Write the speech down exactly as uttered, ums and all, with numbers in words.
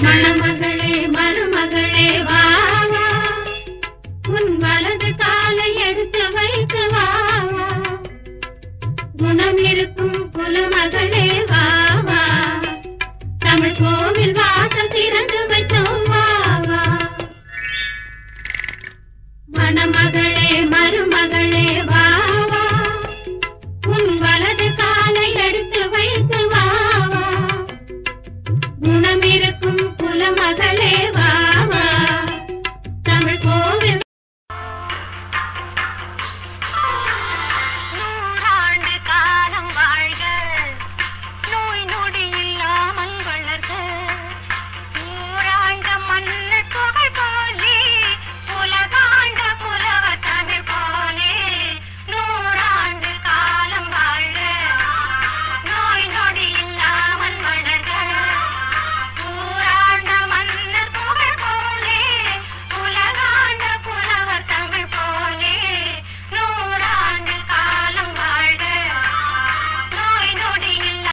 மணமகளே மருமகளே வா வா உன் வலது காலை எடுத்து வைத்து வா வா குணம் இருக்கும் குலமகளே வா வா தமிழ் கோவில் வாசல் திறந்து